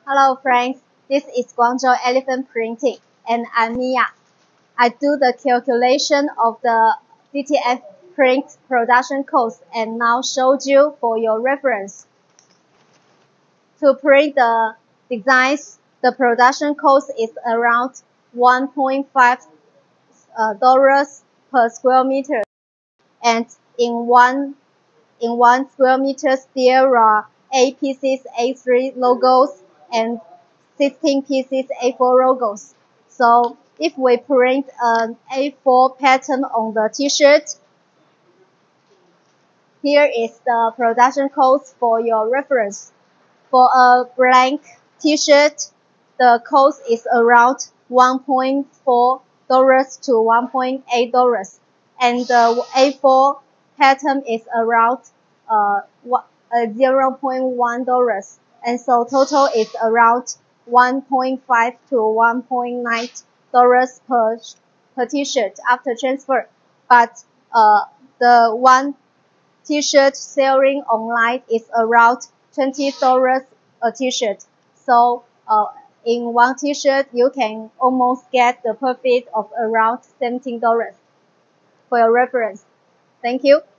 Hello friends, this is Guangzhou Elephant Printing and I'm Mia. I do the calculation of the DTF print production cost and now showed you for your reference. To print the designs, the production cost is around $1.5 per square meter, and in one square meter there are 8 pieces A3 logos and 16 pieces A4 logos. So if we print an A4 pattern on the t-shirt, here is the production cost for your reference. For a blank t-shirt, the cost is around $1.4 to $1.8, and the A4 pattern is around $0.1, and so total is around $1.5 to $1.9 per t-shirt after transfer. But the one t-shirt selling online is around $20 a t-shirt. So in one t-shirt you can almost get the profit of around $17 for your reference. Thank you.